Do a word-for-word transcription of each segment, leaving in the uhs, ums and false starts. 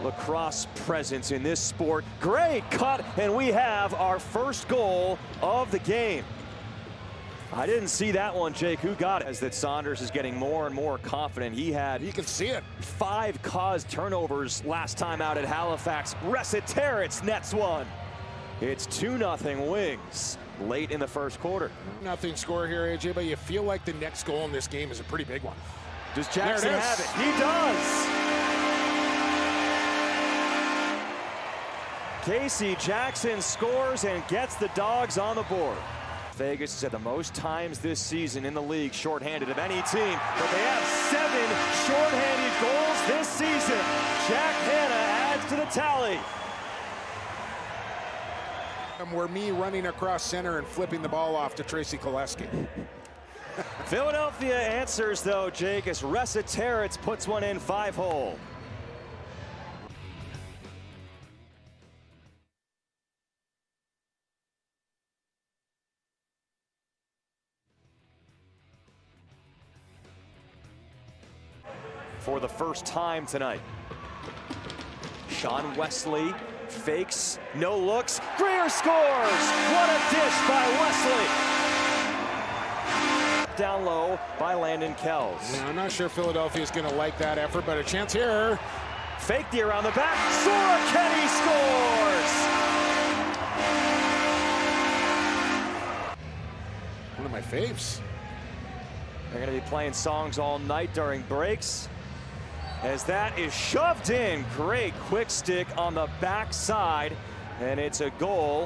lacrosse presence in this sport. Great cut, and we have our first goal of the game. I didn't see that one, Jake. Who got it? As that Saunders is getting more and more confident. He had, you can see it, five caused turnovers last time out at Halifax. Resiteritz nets one. It's two nothing Wings late in the first quarter. Nothing score here, A J, but you feel like the next goal in this game is a pretty big one. Does Jackson it have it? He does. Casey Jackson scores and gets the Dogs on the board. Vegas has had the most times this season in the league shorthanded of any team, but they have seven shorthanded goals this season. Jack Hanna adds to the tally. Were me running across center and flipping the ball off to Tracy Koleski. Philadelphia answers though, Jake, as Resiteritz puts one in five hole. For the first time tonight, Sean Wesley fakes, no looks, Greer scores! What a dish by Wesley! Down low by Landon Kells. Yeah, I'm not sure Philadelphia is going to like that effort, but a chance here. Fake D around the back, Sora Kenny scores! One of my faves. They're going to be playing songs all night during breaks. As that is shoved in. Great quick stick on the backside, and it's a goal.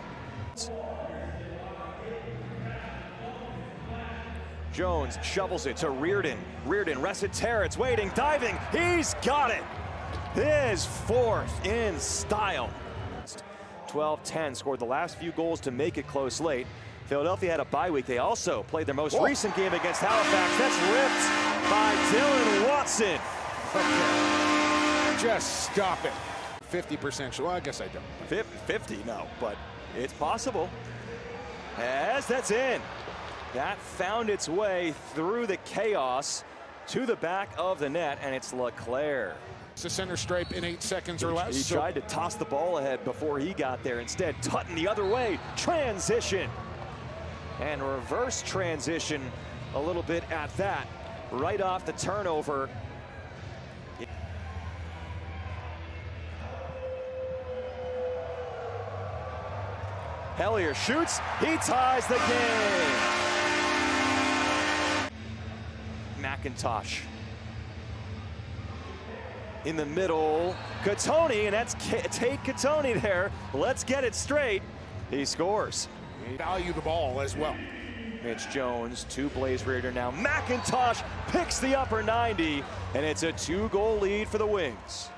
Jones shovels it to Reardon. Reardon, Resiteritz waiting, diving. He's got it. His fourth in style. twelve ten scored the last few goals to make it close late. Philadelphia had a bye week. They also played their most Whoa. recent game against Halifax. That's ripped by Dylan Watson. Okay. Just stop it. fifty percent sure. Well, I guess I don't. fifty, no, but it's possible. As that's in. That found its way through the chaos to the back of the net, and it's Leclaire. It's a center stripe in eight seconds or less. He so. tried to toss the ball ahead before he got there. Instead, Tutton the other way. Transition. And reverse transition a little bit at that. Right off the turnover. Hellier shoots, he ties the game. McIntosh in the middle, Katoni, and that's Tate Katoni there. Let's get it straight. He scores. They value the ball as well. Mitch Jones to Blaze Reardon now. McIntosh picks the upper ninety, and it's a two-goal lead for the Wings.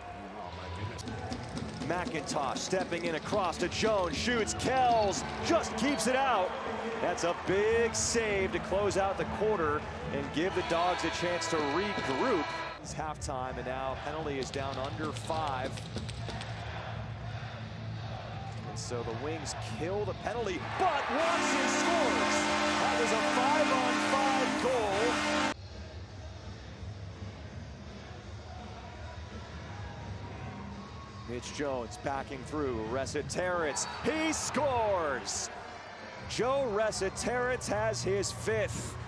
McIntosh stepping in across to Jones, shoots, Kells just keeps it out. That's a big save to close out the quarter and give the Dogs a chance to regroup. It's halftime, and now penalty is down under five. And so the Wings kill the penalty, but Watson scores. That was a five-on-five goal. Mitch Jones backing through, Resiteritz, he scores! Joe Resiteritz has his fifth.